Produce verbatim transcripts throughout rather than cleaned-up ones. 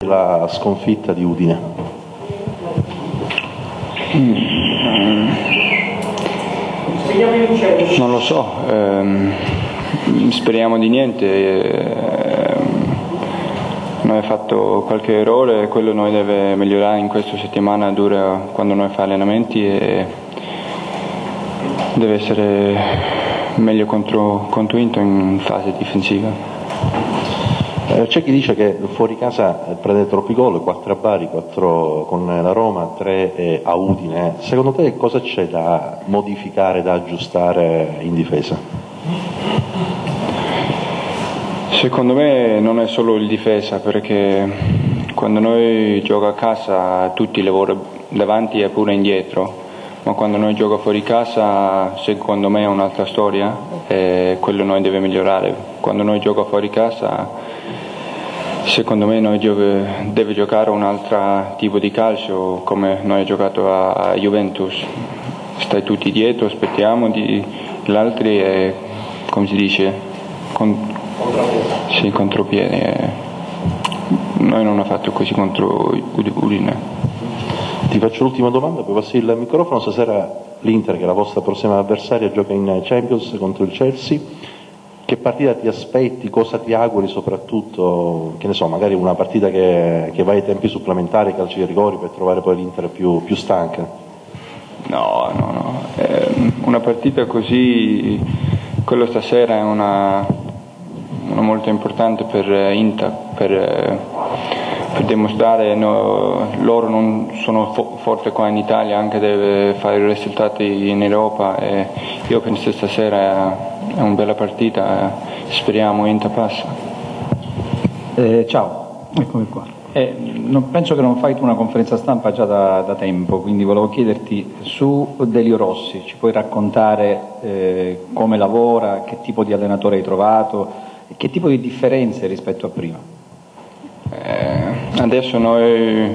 La sconfitta di Udine. Mm. Non lo so, ehm, speriamo di niente. Ehm, noi abbiamo fatto qualche errore, quello noi deve migliorare in questa settimana dura quando noi fa allenamenti e deve essere meglio contro, contro Inter in fase difensiva. C'è chi dice che fuori casa prende troppi gol, quattro a Bari, quattro con la Roma, tre a Udine. Secondo te cosa c'è da modificare, da aggiustare in difesa? Secondo me non è solo il difesa, perché quando noi giochiamo a casa tutti lavorano davanti e pure indietro, ma quando noi giochiamo fuori casa secondo me è un'altra storia e quello noi deve migliorare. Quando noi giochiamo fuori casa secondo me noi gioca, deve giocare un altro tipo di calcio come noi abbiamo giocato a, a Juventus. Stai tutti dietro, aspettiamo di, gli altri e come si dice con, sì, contropiede. Eh. Noi non abbiamo fatto così contro Udine. Ti faccio l'ultima domanda, poi passi il microfono. Stasera l'Inter, che è la vostra prossima avversaria, gioca in Champions contro il Chelsea. Che partita ti aspetti, cosa ti auguri soprattutto, che ne so, magari una partita che, che vai ai tempi supplementari, calci di rigori, per trovare poi l'Inter più, più stanca? No, no, no, eh, una partita così, quello stasera è una, una molto importante per Inter, per, per dimostrare no, loro non sono fo- forti qua in Italia, anche deve fare i risultati in Europa e io penso che stasera è una bella partita, speriamo Inter passa. Eh, ciao, eccomi qua. Eh, non, penso che non fai tu una conferenza stampa già da, da tempo, quindi volevo chiederti su Delio Rossi, ci puoi raccontare eh, come lavora, che tipo di allenatore hai trovato, che tipo di differenze rispetto a prima? Eh, adesso noi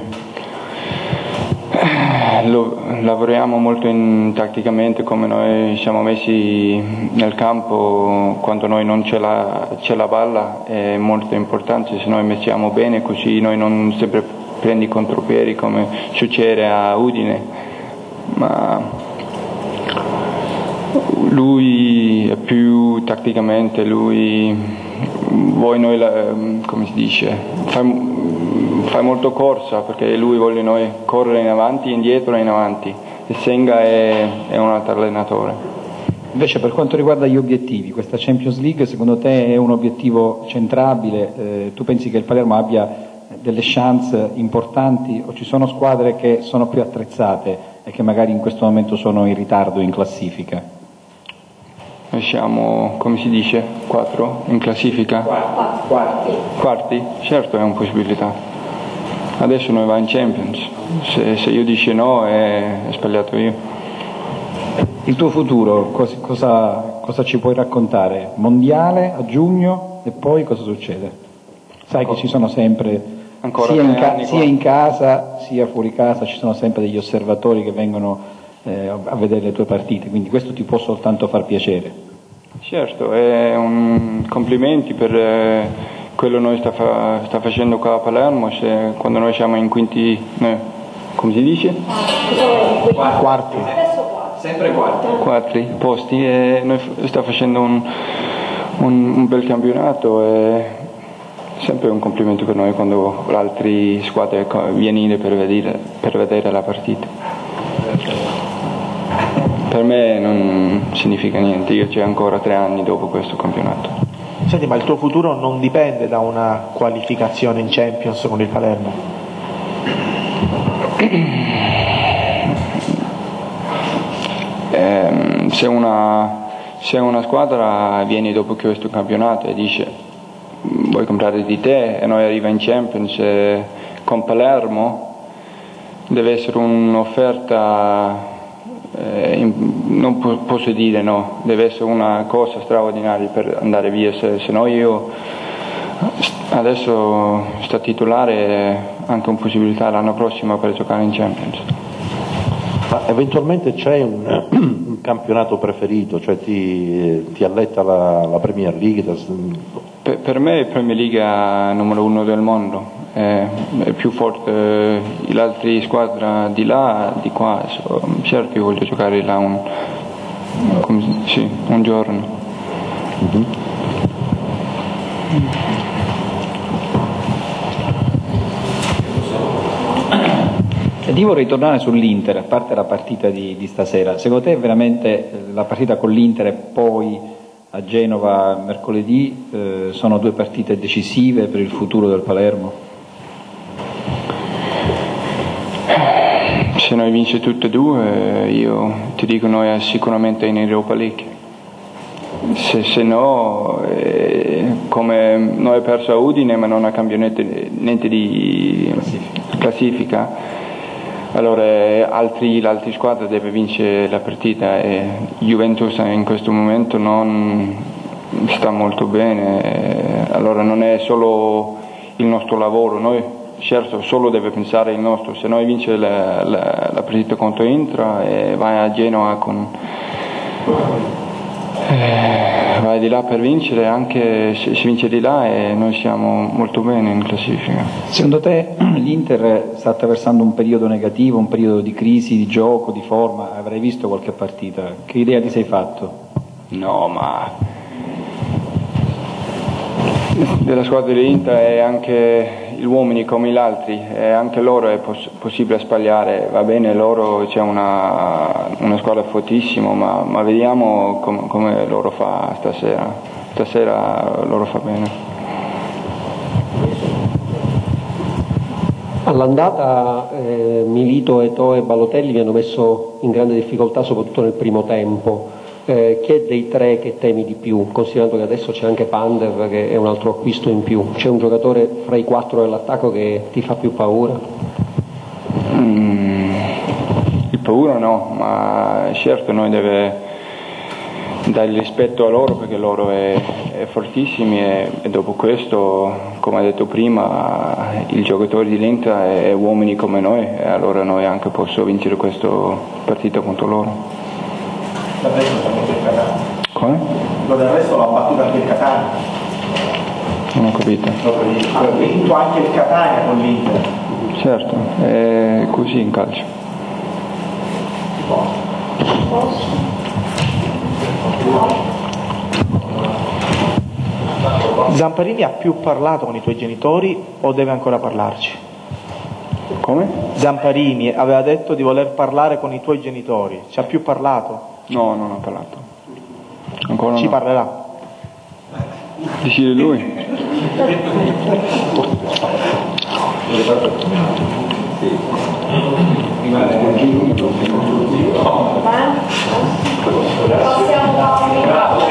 Lo, lavoriamo molto in, tatticamente, come noi siamo messi nel campo quando noi non c'è la, c'è la palla è molto importante. Se noi mettiamo bene così noi non sempre prendi contropiedi come succede a Udine, ma lui è più tatticamente, lui vuoi noi la, come si dice fai, fai molto corsa perché lui vuole noi correre in avanti, indietro e in avanti, e Senga è, è un altro allenatore. Invece per quanto riguarda gli obiettivi, questa Champions League secondo te è un obiettivo centrabile? Eh, tu pensi che il Palermo abbia delle chance importanti o ci sono squadre che sono più attrezzate e che magari in questo momento sono in ritardo in classifica? Noi siamo, come si dice, quattro in classifica? Quarti. Quarti. Quarti? Certo è una possibilità. Adesso noi va in Champions, se, se io dice no è, è sbagliato io. Il tuo futuro, cosa, cosa, cosa ci puoi raccontare? Mondiale a giugno e poi cosa succede? Sai Ancora. Che ci sono sempre, Ancora sia, in, ca- sia in casa sia fuori casa, ci sono sempre degli osservatori che vengono eh, a vedere le tue partite, quindi questo ti può soltanto far piacere. Certo, è un complimenti per eh, quello noi sta, fa- sta facendo qua a Palermo, se, quando noi siamo in quinti, eh, come si dice? Quarti. Sempre quarti. Quarti posti e noi sta facendo un, un, un bel campionato e sempre un complimento per noi quando le altre squadre vengono per vedere, per vedere la partita. Per me non significa niente, io c'ho ancora tre anni dopo questo campionato. Senti, ma il tuo futuro non dipende da una qualificazione in Champions con il Palermo? Eh, se, una, se una squadra viene dopo questo campionato e dice vuoi comprare di te e noi arriva in Champions eh, con Palermo, deve essere un'offerta, eh, in, non po- posso dire no, deve essere una cosa straordinaria per andare via, se, se no io adesso sto titolare anche una possibilità l'anno prossimo per giocare in Champions. Ma eventualmente c'è un, un campionato preferito, cioè ti, ti alletta la, la Premier League? Per, per me è Premier League numero uno del mondo, è, è più forte eh, l'altra squadra di là, di qua, so, certo che voglio giocare là un, come, sì, un giorno. Mm-hmm. Io vorrei tornare sull'Inter, a parte la partita di, di stasera. Secondo te veramente la partita con l'Inter e poi a Genova mercoledì eh, sono due partite decisive per il futuro del Palermo? Se noi vince tutte e due, io ti dico noi sicuramente in Europa League. Se, se no, eh, come noi abbiamo perso a Udine ma non ha cambiato niente, niente di classifica, allora altri, l'altra squadra deve vincere la partita e Juventus in questo momento non sta molto bene, allora non è solo il nostro lavoro, noi certo solo deve pensare il nostro, se noi vince la, la, la partita contro Intra e vai a Genoa con eh, vai di là per vincere, anche se si vince di là e noi siamo molto bene in classifica. Secondo te l'Inter sta attraversando un periodo negativo, un periodo di crisi, di gioco, di forma? Avrai visto qualche partita? Che idea ti sei fatto? No, ma della squadra dell'Inter è anche gli uomini come gli altri, e anche loro è poss- possibile sbagliare, va bene, loro c'è una, una squadra fortissima, ma, ma vediamo com- come loro fa stasera, stasera loro fa bene. All'andata eh, Milito, Eto'o e Balotelli mi hanno messo in grande difficoltà soprattutto nel primo tempo. Eh, chi è dei tre che temi di più, considerando che adesso c'è anche Pandev che è un altro acquisto in più? C'è un giocatore fra i quattro dell'attacco che ti fa più paura? Mm, il paura no, ma certo noi deve dare rispetto a loro perché loro è, è fortissimi e, e dopo questo, come ho detto prima, il giocatore di l'Inter è, è uomini come noi e allora noi anche possiamo vincere questa partita contro loro. Del resto anche il Catania. Come? Lo del resto l'ha battuto anche il Catania. Non ho capito. Ha vinto anche il Catania con l'Inter. Certo, è così in calcio. Zamparini ha più parlato con i tuoi genitori o deve ancora parlarci? Come? Zamparini aveva detto di voler parlare con i tuoi genitori, ci ha più parlato? No, non ho parlato. Ancora Ci no. parlerà? Decide lui. Possiamo